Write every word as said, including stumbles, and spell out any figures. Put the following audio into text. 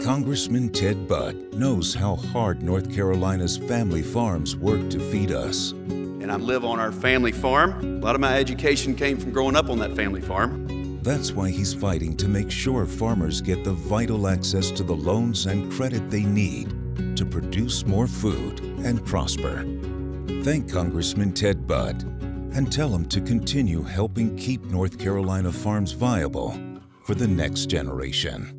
Congressman Ted Budd knows how hard North Carolina's family farms work to feed us. And I live on our family farm. A lot of my education came from growing up on that family farm. That's why he's fighting to make sure farmers get the vital access to the loans and credit they need to produce more food and prosper. Thank Congressman Ted Budd and tell him to continue helping keep North Carolina farms viable for the next generation.